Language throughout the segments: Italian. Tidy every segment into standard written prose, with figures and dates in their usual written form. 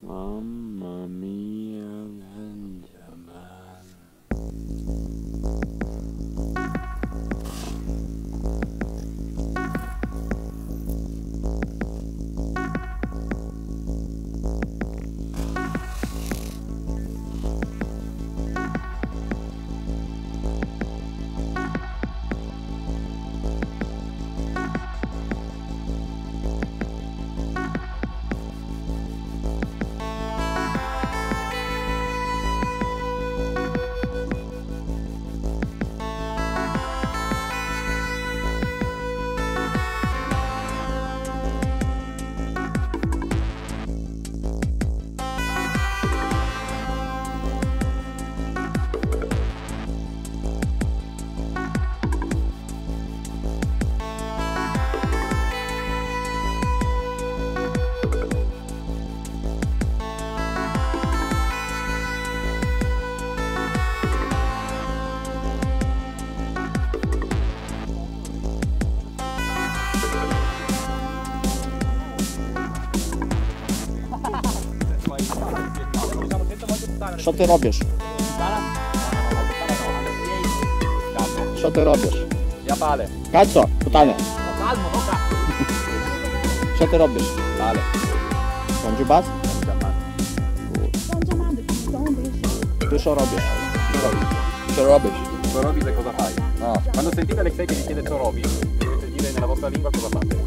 Mamma mia, Benjamin. Що ти робиш? Що ти робиш? Ja pale. Кацо, питання. Calmo, no ca. Що ти робиш? Pale. Конджубас? Ти що робиш? Що робиш? Co robi e cosa fai? No. Quando sentite Alexei che vi chiede co robi, dovete dire nella vostra lingua cosa fate.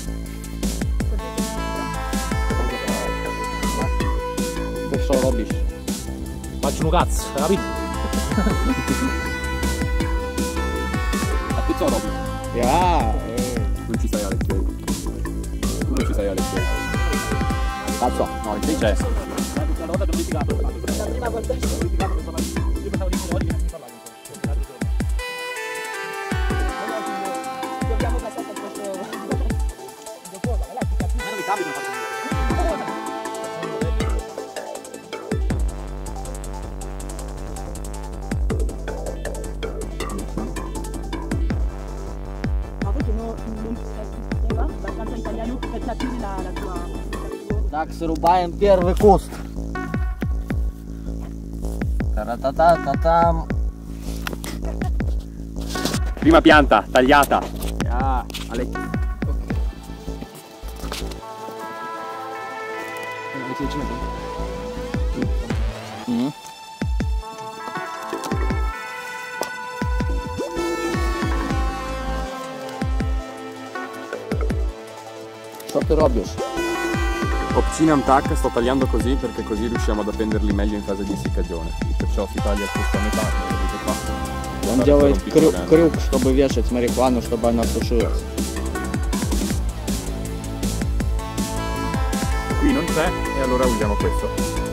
Ти що робиш? Faccio un cazzo, capito? A te co robi? Я. Non ci sei Alexei. Tu non ci sei Alexei. Cazzo. No, Alexei c'è. Una volta che ho litigato, la prima volta che ho litigato per parlare, io pensavo di oggi che non mi parlavo l'altro giorno. Dobbiamo passare a questo dopo, la ti capisco. Ma non mi capita fare Так, срубаем первый куст. Та-та-та-та-там. Prima pianta, tagliata. Ah, Alexei. Alexei ci metti? Що ти робиш? Obcinam tac, sto tagliando così perché così riusciamo ad appenderli meglio in fase di essiccagione. Perciò si taglia questo a metà, vedete qua. Он делает крюк, чтобы вешать марихуану, чтобы она сушилась. Qui non c'è e allora usiamo questo.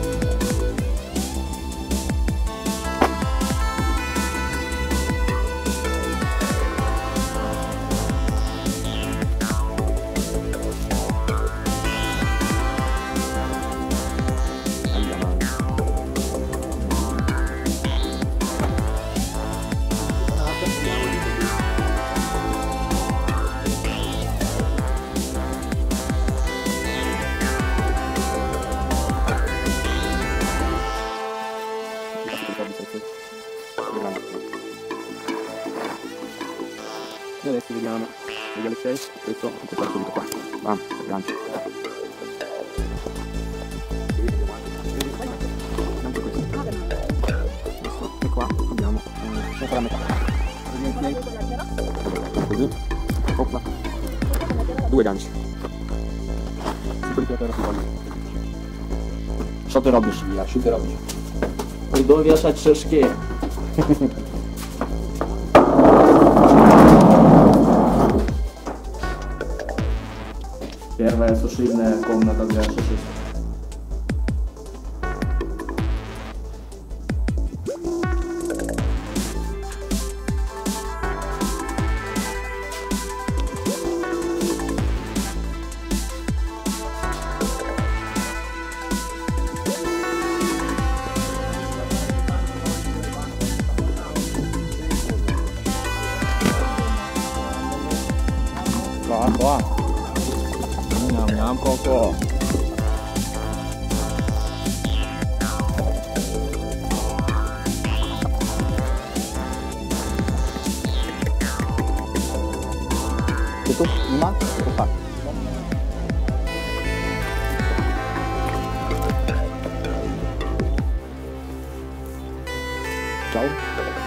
E adesso vediamo, vedi Alexei, questo subito qua, bam, gancio. Anche questo. E qua abbiamo sopra la metà. Vedi Alexei? Così, opla. 2 ganci. Super piatera si voglio. Що ти робиш? Via, що ти робиш? Іду вішати шишки. Первая сушильная комната для шишек. Qua. Nham nham co co. E tu, Ima? Che fa? Ciao.